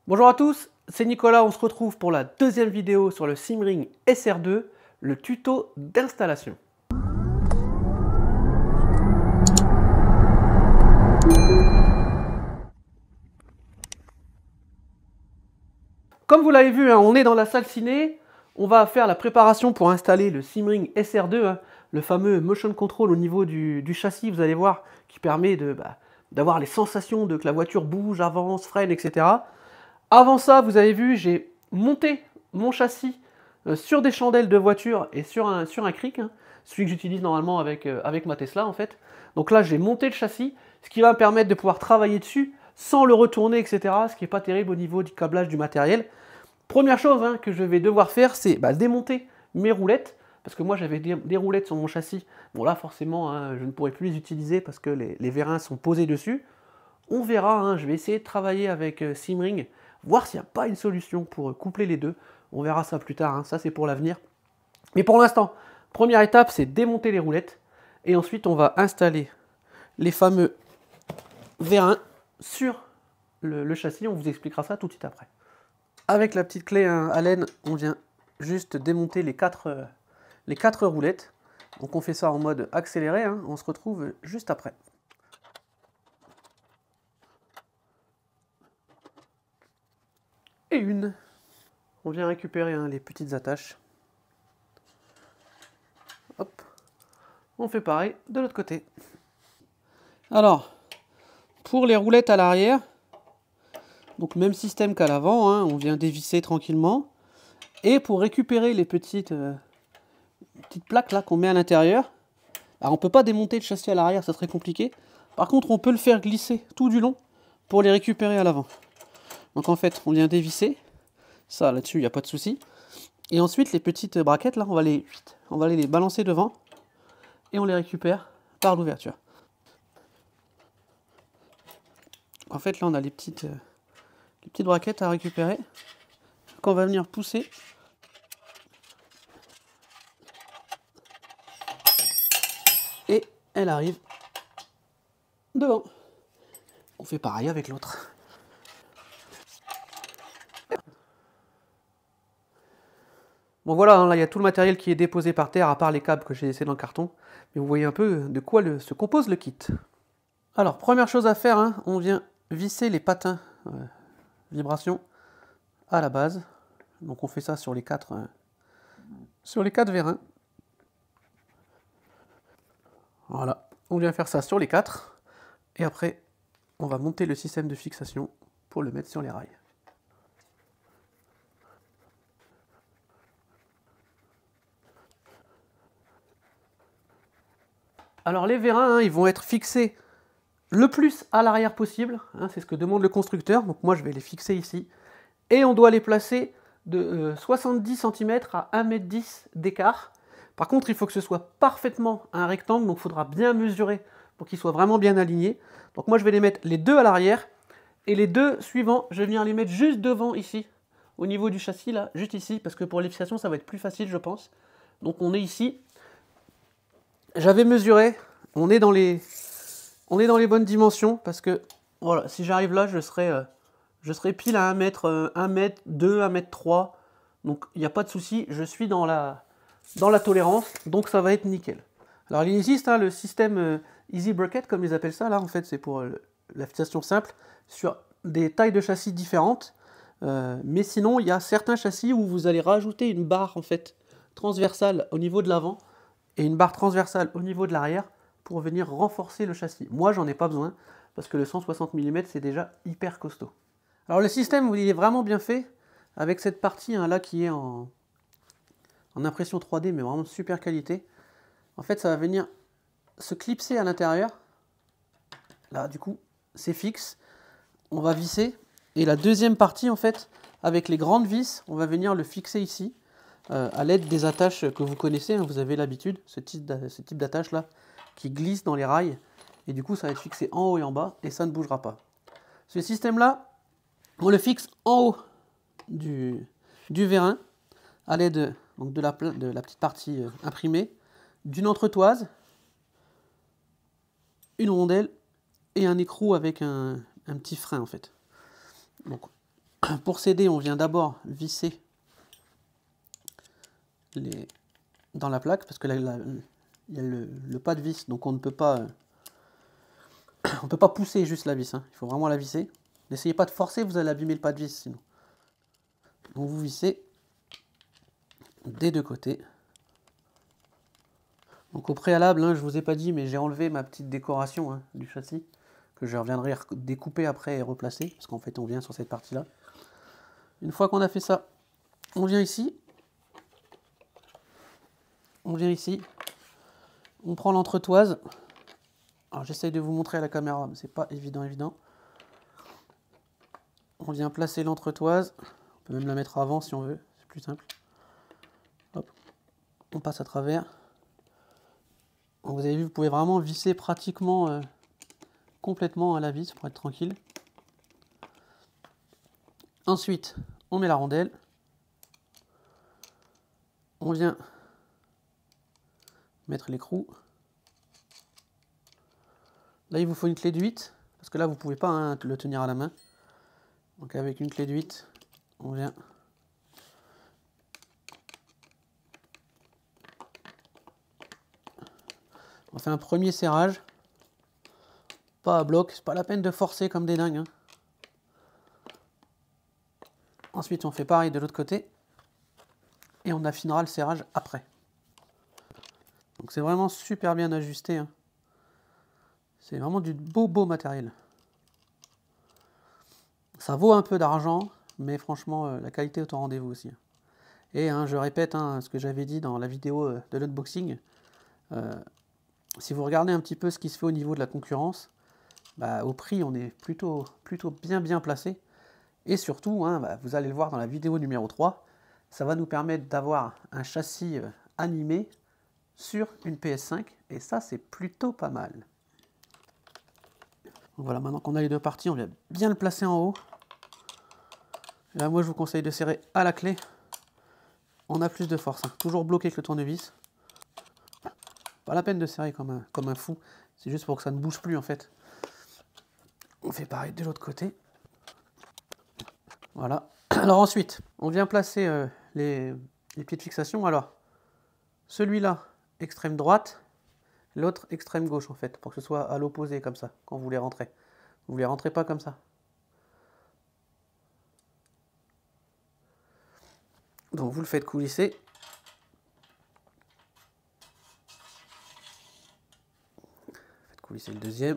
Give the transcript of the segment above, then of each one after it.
Bonjour à tous, c'est Nicolas, on se retrouve pour la deuxième vidéo sur le Simring SR2, le tuto d'installation. Comme vous l'avez vu, on est dans la salle ciné, on va faire la préparation pour installer le Simring SR2, le fameux motion control au niveau du châssis, vous allez voir, qui permet d'avoir les sensations de que la voiture bouge, avance, freine, etc. Avant ça, vous avez vu, j'ai monté mon châssis sur des chandelles de voiture et sur un cric, celui que j'utilise normalement avec ma Tesla en fait. Donc là, j'ai monté le châssis, ce qui va me permettre de pouvoir travailler dessus sans le retourner, etc. Ce qui n'est pas terrible au niveau du câblage du matériel. Première chose que je vais devoir faire, c'est démonter mes roulettes, parce que moi j'avais des roulettes sur mon châssis. Bon là, forcément, je ne pourrai plus les utiliser parce que les vérins sont posés dessus. On verra, je vais essayer de travailler avec Simring, voir s'il n'y a pas une solution pour coupler les deux. On verra ça plus tard, ça c'est pour l'avenir. Mais pour l'instant, première étape, c'est démonter les roulettes. Et ensuite, on va installer les fameux vérins sur le châssis. On vous expliquera ça tout de suite après. Avec la petite clé Allen, on vient juste démonter les quatre roulettes. Donc on fait ça en mode accéléré, on se retrouve juste après. Et une. On vient récupérer les petites attaches. Hop. On fait pareil de l'autre côté. Alors, pour les roulettes à l'arrière, donc même système qu'à l'avant, on vient dévisser tranquillement. Et pour récupérer les petites plaques là qu'on met à l'intérieur, alors on ne peut pas démonter le châssis à l'arrière, ça serait compliqué. Par contre, on peut le faire glisser tout du long pour les récupérer à l'avant. Donc en fait, on vient dévisser. Ça, là-dessus, il n'y a pas de souci. Et ensuite, les petites braquettes, là, on va les balancer devant. Et on les récupère par l'ouverture. En fait, là, on a les petites braquettes à récupérer. Qu'on va venir pousser. Et elle arrive devant. On fait pareil avec l'autre. Bon voilà, là il y a tout le matériel qui est déposé par terre, à part les câbles que j'ai laissés dans le carton. Mais vous voyez un peu de quoi se compose le kit. Alors, première chose à faire, on vient visser les patins vibration à la base. Donc on fait ça sur les quatre vérins. Voilà, on vient faire ça sur les 4. Et après, on va monter le système de fixation pour le mettre sur les rails. Alors les vérins, ils vont être fixés le plus à l'arrière possible, c'est ce que demande le constructeur, donc moi je vais les fixer ici. Et on doit les placer de 70 cm à 1,10 m d'écart. Par contre, il faut que ce soit parfaitement un rectangle, donc il faudra bien mesurer pour qu'ils soient vraiment bien alignés. Donc moi je vais les mettre les deux à l'arrière, et les deux suivants, je vais venir les mettre juste devant ici, au niveau du châssis là, juste ici, parce que pour les fixations ça va être plus facile je pense. Donc on est ici. J'avais mesuré, on est dans les bonnes dimensions, parce que voilà, si j'arrive là, je serai pile à 1 mètre, 1 mètre 2, 1 mètre 3, donc il n'y a pas de souci, je suis dans la tolérance, donc ça va être nickel. Alors il existe le système Easy Bracket, comme ils appellent ça, là en fait c'est pour la fixation simple, sur des tailles de châssis différentes, mais sinon il y a certains châssis où vous allez rajouter une barre en fait transversale au niveau de l'avant, et une barre transversale au niveau de l'arrière pour venir renforcer le châssis. Moi, j'en ai pas besoin, parce que le 160 mm, c'est déjà hyper costaud. Alors le système, il est vraiment bien fait, avec cette partie là qui est en impression 3D, mais vraiment de super qualité. En fait, ça va venir se clipser à l'intérieur. Là, du coup, c'est fixe. On va visser. Et la deuxième partie, en fait, avec les grandes vis, on va venir le fixer ici. À l'aide des attaches que vous connaissez, vous avez l'habitude, ce type d'attache là, qui glisse dans les rails, et du coup ça va être fixé en haut et en bas, et ça ne bougera pas. Ce système là, on le fixe en haut du vérin, à l'aide de la petite partie imprimée, d'une entretoise, une rondelle, et un écrou avec un petit frein en fait. Donc Pour s'aider, on vient d'abord visser dans la plaque, parce que là, il y a le pas de vis, donc on ne peut pas, on peut pas pousser juste la vis, hein. Il faut vraiment la visser. N'essayez pas de forcer, vous allez abîmer le pas de vis sinon. Donc vous vissez des deux côtés. Donc au préalable, hein, je vous ai pas dit, mais j'ai enlevé ma petite décoration, hein, du châssis, que je reviendrai découper après et replacer, parce qu'en fait on vient sur cette partie-là. Une fois qu'on a fait ça, on vient ici. On vient ici. On prend l'entretoise. Alors j'essaye de vous montrer à la caméra, mais c'est pas évident. On vient placer l'entretoise. On peut même la mettre avant si on veut, c'est plus simple. Hop. On passe à travers. Donc, vous avez vu, vous pouvez vraiment visser pratiquement complètement à la vis pour être tranquille. Ensuite, on met la rondelle. On vient mettre l'écrou. Là, il vous faut une clé de 8, parce que là, vous ne pouvez pas, hein, le tenir à la main. Donc avec une clé de 8, on vient on fait un premier serrage. Pas à bloc, c'est pas la peine de forcer comme des dingues, hein. Ensuite, on fait pareil de l'autre côté. Et on affinera le serrage après. Donc c'est vraiment super bien ajusté, hein. C'est vraiment du beau matériel. Ça vaut un peu d'argent, mais franchement, la qualité est au rendez-vous aussi. Et hein, je répète, hein, ce que j'avais dit dans la vidéo de l'unboxing. Si vous regardez un petit peu ce qui se fait au niveau de la concurrence, bah, au prix, on est plutôt bien placé. Et surtout, hein, bah, vous allez le voir dans la vidéo numéro 3, ça va nous permettre d'avoir un châssis animé sur une PS5. Et ça, c'est plutôt pas mal. Donc voilà, maintenant qu'on a les deux parties, on vient bien le placer en haut. Et là, moi, je vous conseille de serrer à la clé. On a plus de force, hein. Toujours bloqué avec le tournevis. Pas la peine de serrer comme un fou. C'est juste pour que ça ne bouge plus, en fait. On fait pareil de l'autre côté. Voilà. Alors ensuite, on vient placer les pieds de fixation. Alors, celui-là, extrême droite. L'autre, extrême gauche, en fait. Pour que ce soit à l'opposé, comme ça, quand vous les rentrez. Vous les rentrez pas comme ça. Donc vous le faites coulisser. Faites coulisser le deuxième.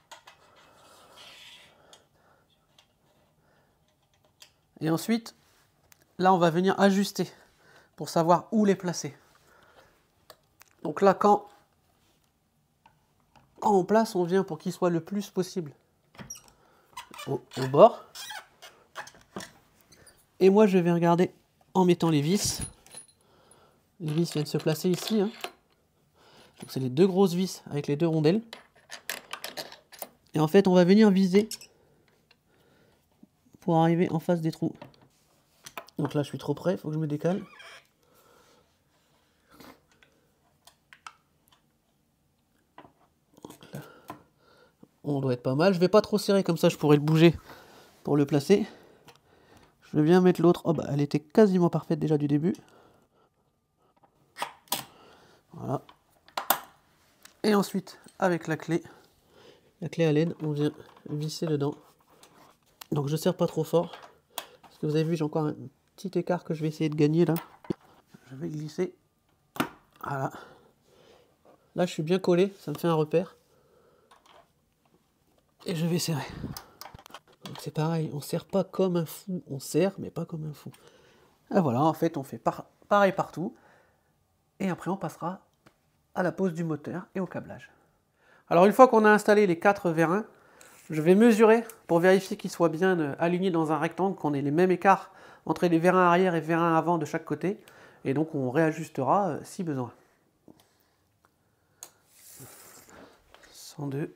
Et ensuite, là on va venir ajuster pour savoir où les placer. Donc là quand on place, on vient pour qu'il soit le plus possible au bord. Et moi je vais regarder en mettant les vis. Les vis viennent se placer ici, hein. Donc c'est les deux grosses vis avec les deux rondelles. Et en fait on va venir viser pour arriver en face des trous. Donc là je suis trop près, il faut que je me décale. Donc là, on doit être pas mal. Je vais pas trop serrer, comme ça je pourrais le bouger pour le placer. Je viens mettre l'autre. Oh bah elle était quasiment parfaite déjà du début. Voilà. Et ensuite, avec la clé à laine, on vient visser dedans. Donc je serre pas trop fort. Parce que vous avez vu, j'ai encore un petit écart que je vais essayer de gagner là. Je vais glisser. Voilà. Là je suis bien collé, ça me fait un repère. Et je vais serrer. Donc c'est pareil, on serre pas comme un fou. On serre, mais pas comme un fou. Et voilà, en fait on fait pareil partout. Et après on passera à la pose du moteur et au câblage. Alors une fois qu'on a installé les 4 vérins, je vais mesurer pour vérifier qu'ils soient bien alignés dans un rectangle, qu'on ait les mêmes écarts entre les vérins arrière et vérins avant de chaque côté. Et donc on réajustera si besoin. 102.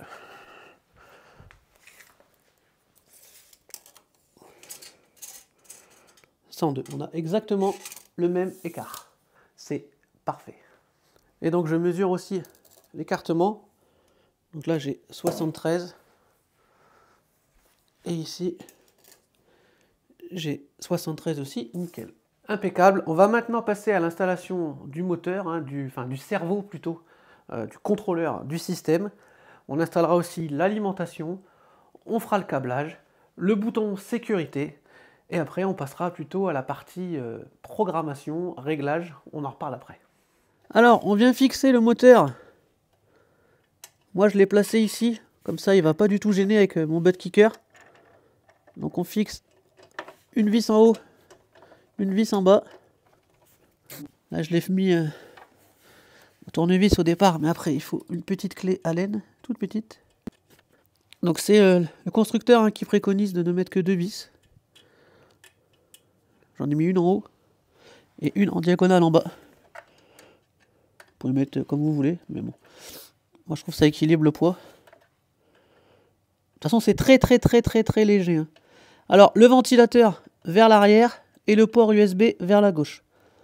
102. On a exactement le même écart. C'est parfait. Et donc je mesure aussi l'écartement. Donc là j'ai 73. Et ici j'ai 73 aussi, nickel. Impeccable. On va maintenant passer à l'installation du moteur, hein, du cerveau plutôt, du contrôleur du système. On installera aussi l'alimentation, on fera le câblage, le bouton sécurité, et après on passera plutôt à la partie programmation, réglage, on en reparle après. Alors, on vient fixer le moteur. Moi je l'ai placé ici, comme ça il va pas du tout gêner avec mon butt kicker. Donc on fixe une vis en haut, une vis en bas. Là je l'ai mis au tournevis au départ, mais après il faut une petite clé Allen, toute petite. Donc c'est le constructeur hein, qui préconise de ne mettre que 2 vis. J'en ai mis une en haut et une en diagonale en bas. Vous pouvez mettre comme vous voulez, mais bon. Moi je trouve que ça équilibre le poids. De toute façon c'est très léger. Hein. Alors le ventilateur vers l'arrière et le port USB vers la gauche.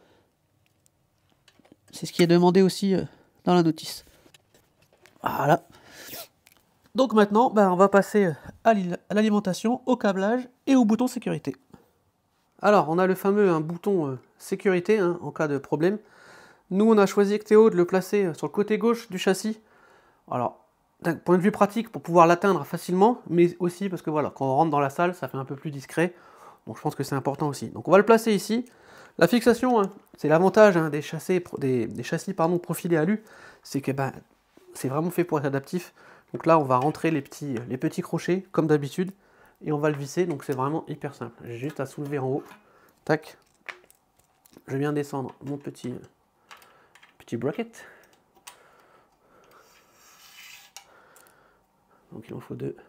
C'est ce qui est demandé aussi dans la notice. Voilà. Donc maintenant, on va passer à l'alimentation, au câblage et au bouton sécurité. Alors, on a le fameux bouton sécurité hein, en cas de problème. Nous, on a choisi avec Théo de le placer sur le côté gauche du châssis. Alors, d'un point de vue pratique, pour pouvoir l'atteindre facilement, mais aussi parce que voilà, quand on rentre dans la salle, ça fait un peu plus discret. Donc je pense que c'est important aussi. Donc on va le placer ici. La fixation, hein, c'est l'avantage hein, des châssis profilés alu, c'est que c'est vraiment fait pour être adaptif. Donc là, on va rentrer les petits crochets, comme d'habitude, et on va le visser, donc c'est vraiment hyper simple. J'ai juste à soulever en haut, tac. Je viens descendre mon petit bracket. Donc il en faut 2.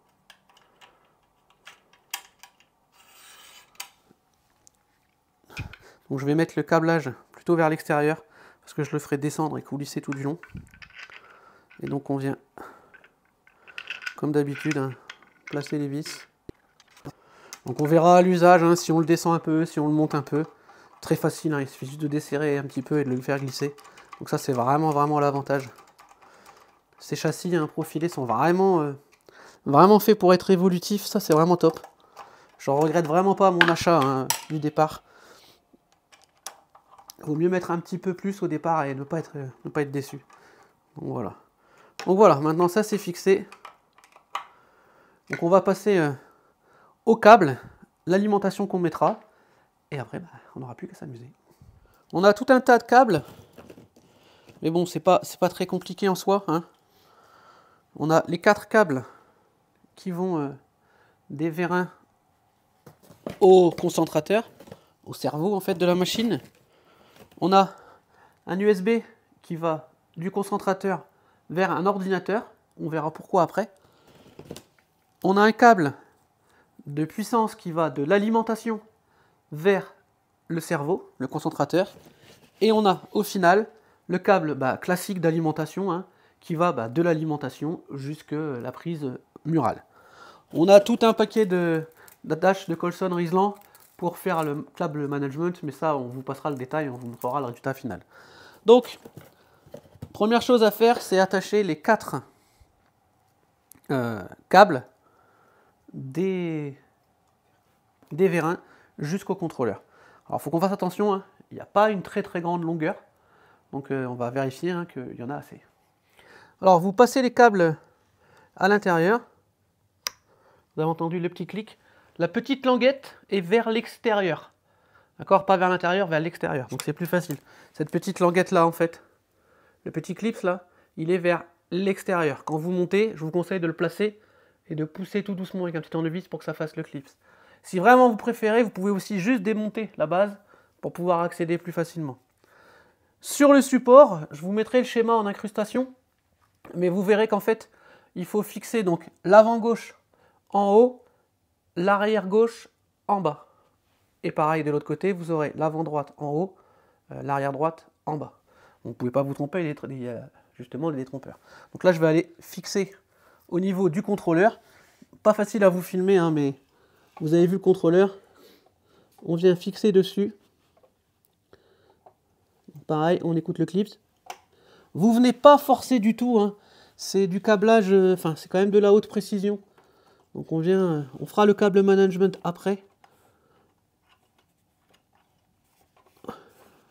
Donc je vais mettre le câblage plutôt vers l'extérieur, parce que je le ferai descendre et coulisser tout du long. Et donc on vient, comme d'habitude, hein, placer les vis. Donc on verra à l'usage hein, si on le descend un peu, si on le monte un peu. Très facile, hein, il suffit juste de desserrer un petit peu et de le faire glisser. Donc ça c'est vraiment l'avantage. Ces châssis hein, profilés sont vraiment faits pour être évolutifs, ça c'est vraiment top. Je regrette vraiment pas mon achat hein, du départ. Il vaut mieux mettre un petit peu plus au départ et ne pas être déçu. Donc voilà, maintenant ça c'est fixé. Donc on va passer au câble, l'alimentation qu'on mettra. Et après, on n'aura plus qu'à s'amuser. On a tout un tas de câbles. Mais bon, c'est pas très compliqué en soi. Hein. On a les 4 câbles qui vont des vérins au concentrateur, au cerveau en fait de la machine. On a un USB qui va du concentrateur vers un ordinateur. On verra pourquoi après. On a un câble de puissance qui va de l'alimentation vers le cerveau, le concentrateur. Et on a au final le câble classique d'alimentation hein, qui va de l'alimentation jusqu'à la prise murale. On a tout un paquet d'attaches de Colson Riesland pour faire le câble management, mais ça on vous passera le détail, on vous montrera le résultat final. Donc, première chose à faire, c'est attacher les 4 câbles des vérins jusqu'au contrôleur. Alors il faut qu'on fasse attention, hein, il n'y a pas une très grande longueur, donc on va vérifier hein, qu'il y en a assez. Alors vous passez les câbles à l'intérieur, vous avez entendu le petit clic, la petite languette est vers l'extérieur, d'accord, pas vers l'intérieur, vers l'extérieur, donc c'est plus facile. Cette petite languette là en fait, le petit clip là, il est vers l'extérieur. Quand vous montez, je vous conseille de le placer et de pousser tout doucement avec un petit tournevis pour que ça fasse le clip. Si vraiment vous préférez, vous pouvez aussi juste démonter la base pour pouvoir accéder plus facilement. Sur le support, je vous mettrai le schéma en incrustation, mais vous verrez qu'en fait, il faut fixer donc l'avant gauche en haut, l'arrière gauche en bas. Et pareil de l'autre côté, vous aurez l'avant droite en haut, l'arrière droite en bas. Vous ne pouvez pas vous tromper, il y a justement des détrompeurs. Donc là, je vais aller fixer au niveau du contrôleur. Pas facile à vous filmer, hein, mais vous avez vu le contrôleur. On vient fixer dessus. Pareil, on écoute le clip. Vous venez pas forcer du tout. Hein. C'est du câblage, c'est quand même de la haute précision. Donc on fera le câble management après.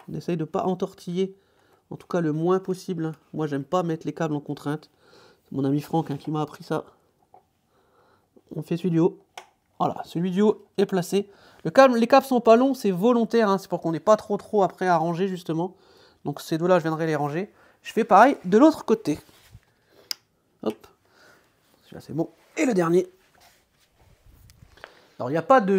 On essaye de ne pas entortiller, en tout cas le moins possible, hein. Moi j'aime pas mettre les câbles en contrainte. C'est mon ami Franck, hein, qui m'a appris ça. On fait celui du haut. Voilà, celui du haut est placé. Les câbles sont pas longs, c'est volontaire, hein, c'est pour qu'on n'ait pas trop après à ranger justement. Donc ces deux-là, je viendrai les ranger. Je fais pareil de l'autre côté. Hop. Celui-là c'est bon. Et le dernier. Alors il n'y a pas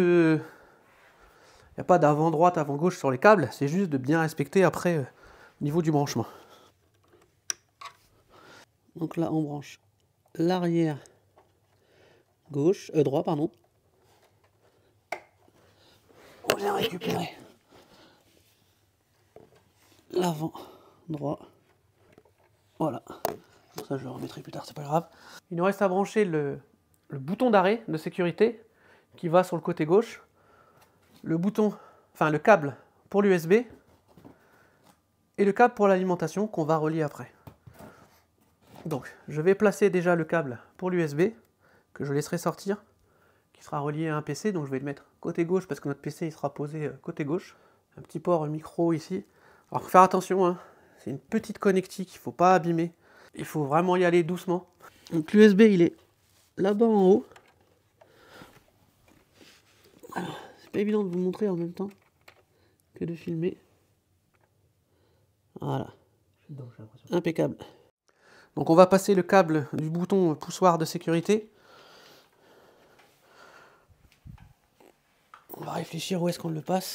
d'avant droite, avant gauche sur les câbles, c'est juste de bien respecter après au niveau du branchement. Donc là on branche l'arrière gauche, droit pardon. On vient récupérer l'avant droit. Voilà. Pour ça je le remettrai plus tard, c'est pas grave. Il nous reste à brancher le bouton d'arrêt de sécurité qui va sur le côté gauche. Le câble pour l'USB et le câble pour l'alimentation qu'on va relier après. Donc je vais placer déjà le câble pour l'USB que je laisserai sortir, qui sera relié à un PC, donc je vais le mettre côté gauche parce que notre PC il sera posé côté gauche. Un petit port micro ici. Alors faut faire attention, hein, c'est une petite connectique, il ne faut pas abîmer, il faut vraiment y aller doucement. Donc l'USB il est là-bas en haut. C'est pas évident de vous montrer en même temps que de filmer. Voilà. Impeccable. Donc on va passer le câble du bouton poussoir de sécurité. On va réfléchir où est-ce qu'on le passe.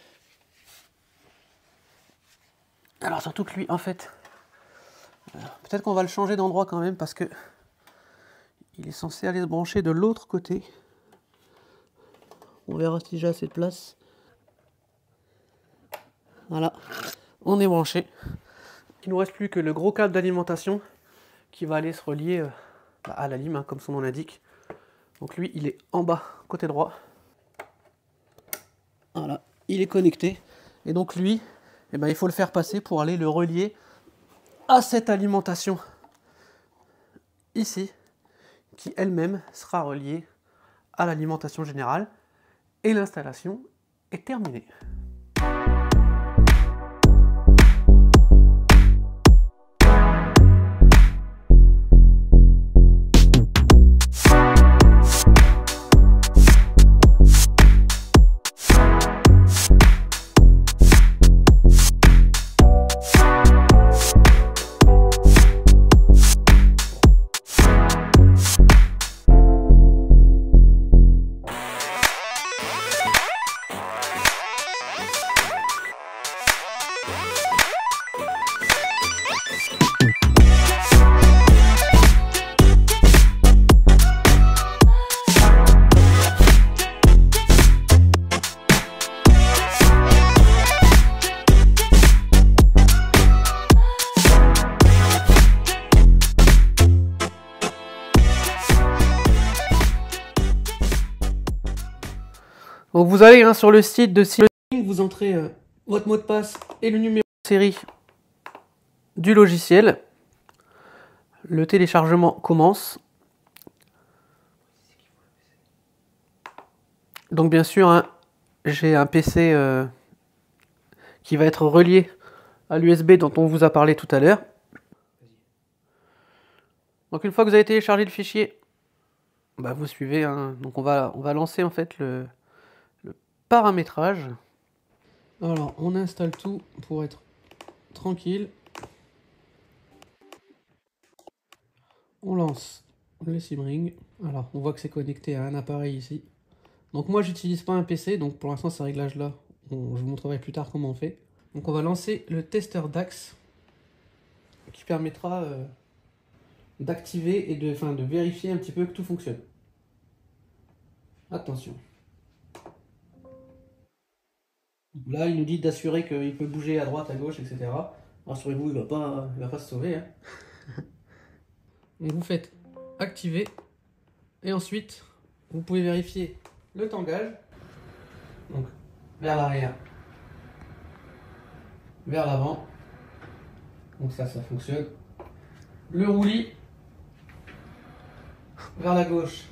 Alors surtout que lui, en fait, peut-être qu'on va le changer d'endroit quand même parce que il est censé aller se brancher de l'autre côté. On verra si j'ai assez de place. Voilà, on est branché. Il ne nous reste plus que le gros câble d'alimentation qui va aller se relier à la lime, hein, comme son nom l'indique. Donc lui, il est en bas, côté droit. Voilà, il est connecté. Et donc lui, eh ben, il faut le faire passer pour aller le relier à cette alimentation ici, qui elle-même sera reliée à l'alimentation générale. Et l'installation est terminée. Donc vous allez sur le site de Silverlink, vous entrez votre mot de passe et le numéro de série du logiciel. Le téléchargement commence. Donc bien sûr, hein, j'ai un PC qui va être relié à l'USB dont on vous a parlé tout à l'heure. Donc une fois que vous avez téléchargé le fichier, bah, vous suivez, hein. Donc on va lancer en fait le paramétrage. Alors on installe tout pour être tranquille. On lance les SimRing. Alors on voit que c'est connecté à un appareil ici. Donc moi j'utilise pas un PC, donc pour l'instant ces réglages là, je vous montrerai plus tard comment on fait. Donc on va lancer le testeur DAX qui permettra d'activer et de vérifier un petit peu que tout fonctionne. Attention. Là il nous dit d'assurer qu'il peut bouger à droite, à gauche, etc. Rassurez-vous, il va pas se sauver, hein. Donc vous faites activer et ensuite vous pouvez vérifier le tangage. Donc vers l'arrière, vers l'avant. Donc ça fonctionne. Le roulis vers la gauche,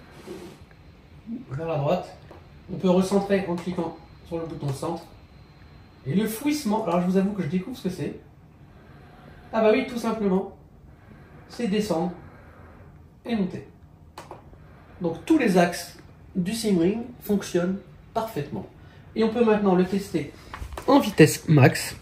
vers la droite. On peut recentrer en cliquant sur le bouton centre. Et le fouissement, alors je vous avoue que je découvre ce que c'est. Ah bah oui, tout simplement, c'est descendre et monter. Donc tous les axes du Simring fonctionnent parfaitement. Et on peut maintenant le tester en vitesse max.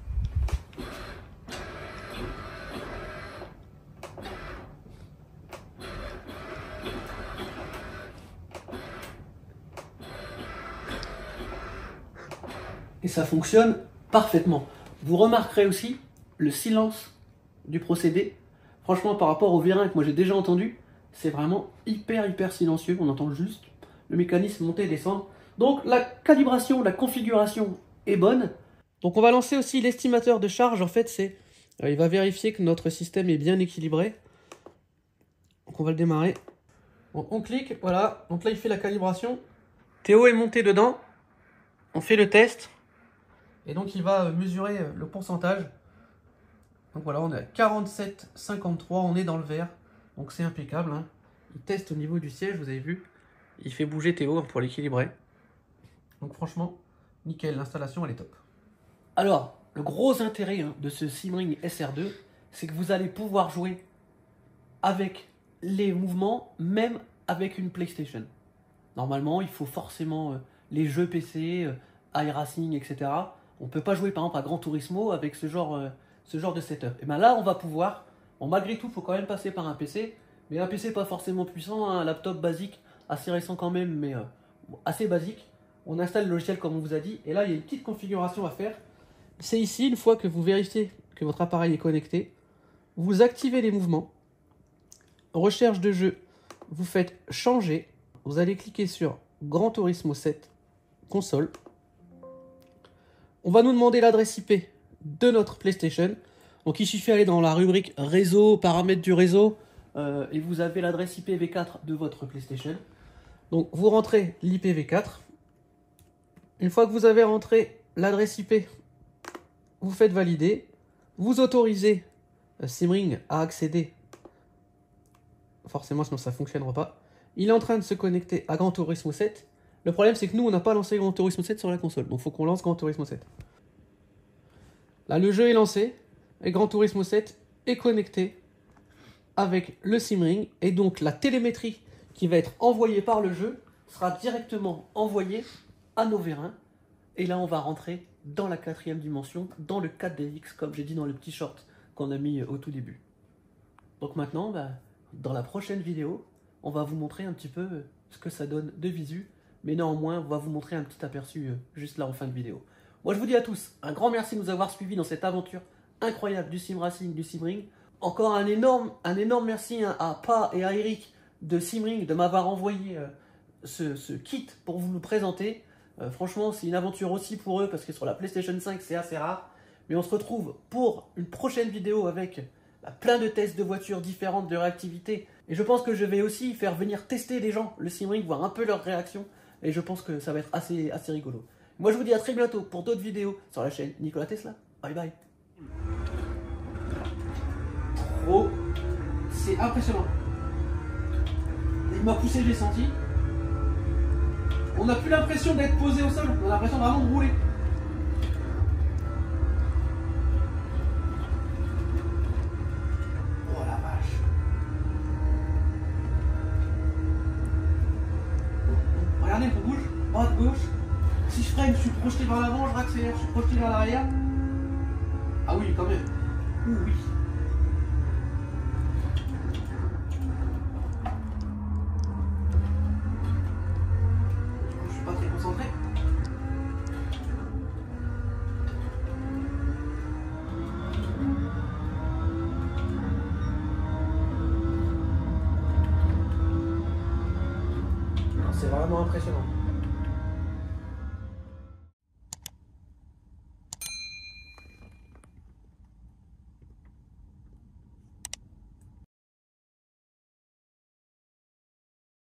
Et ça fonctionne parfaitement. Vous remarquerez aussi le silence du procédé. Franchement, par rapport au vérin que moi j'ai déjà entendu, c'est vraiment hyper silencieux. On entend juste le mécanisme monter et descendre. Donc la calibration, la configuration est bonne. Donc on va lancer aussi l'estimateur de charge. En fait, il va vérifier que notre système est bien équilibré. Donc on va le démarrer. Bon, on clique, voilà. Donc là, il fait la calibration. Théo est monté dedans. On fait le test. Et donc il va mesurer le pourcentage. Donc voilà, on est à 47,53, on est dans le vert. Donc c'est impeccable, hein. Il teste au niveau du siège, vous avez vu. Il fait bouger Théo pour l'équilibrer. Donc franchement, nickel, l'installation elle est top. Alors, le gros intérêt de ce Simring SR2, c'est que vous allez pouvoir jouer avec les mouvements, même avec une PlayStation. Normalement, il faut forcément les jeux PC, iRacing, etc. On ne peut pas jouer par exemple à Gran Turismo avec ce genre de setup. Et bien là, on va pouvoir, bon, malgré tout, il faut quand même passer par un PC, mais un PC pas forcément puissant, un laptop basique, assez récent quand même, mais assez basique. On installe le logiciel comme on vous a dit, et là, il y a une petite configuration à faire. C'est ici, une fois que vous vérifiez que votre appareil est connecté, vous activez les mouvements, recherche de jeu, vous faites changer, vous allez cliquer sur Gran Turismo 7, console. On va nous demander l'adresse IP de notre PlayStation. Donc il suffit d'aller dans la rubrique réseau, paramètres du réseau, et vous avez l'adresse IPv4 de votre PlayStation. Donc vous rentrez l'IPv4. Une fois que vous avez rentré l'adresse IP, vous faites valider. Vous autorisez Simring à accéder. Forcément, sinon ça ne fonctionnera pas. Il est en train de se connecter à Gran Turismo 7. Le problème, c'est que nous, on n'a pas lancé Gran Turismo 7 sur la console. Donc il faut qu'on lance Gran Turismo 7. Là, le jeu est lancé. Et Gran Turismo 7 est connecté avec le Simring. Et donc, la télémétrie qui va être envoyée par le jeu sera directement envoyée à nos vérins. Et là, on va rentrer dans la 4e dimension, dans le 4DX, comme j'ai dit dans le petit short qu'on a mis au tout début. Donc maintenant, dans la prochaine vidéo, on va vous montrer un petit peu ce que ça donne de visu. Mais néanmoins, on va vous montrer un petit aperçu juste là en fin de vidéo. Moi, je vous dis à tous un grand merci de nous avoir suivis dans cette aventure incroyable du sim racing, du Simring. Encore un énorme merci à Pa et à Eric de Simring de m'avoir envoyé ce kit pour vous le présenter. Franchement, c'est une aventure aussi pour eux parce que sur la PlayStation 5, c'est assez rare. Mais on se retrouve pour une prochaine vidéo avec plein de tests de voitures différentes, de réactivité. Et je pense que je vais aussi faire venir tester les gens le Simring, voir un peu leurs réactions. Et je pense que ça va être assez rigolo. Moi, je vous dis à très bientôt pour d'autres vidéos sur la chaîne Nicolas Tesla. Bye bye. Trop, c'est impressionnant. Il m'a poussé, j'ai senti. On n'a plus l'impression d'être posé au sol, on a l'impression vraiment de rouler. Oh la vache. Regardez, on bouge, droite, gauche. Si je freine, je suis projeté vers l'avant, je raccélère, je suis projeté vers l'arrière. Ah oui, quand même. Ouh oui. Je suis pas très concentré. C'est vraiment impressionnant.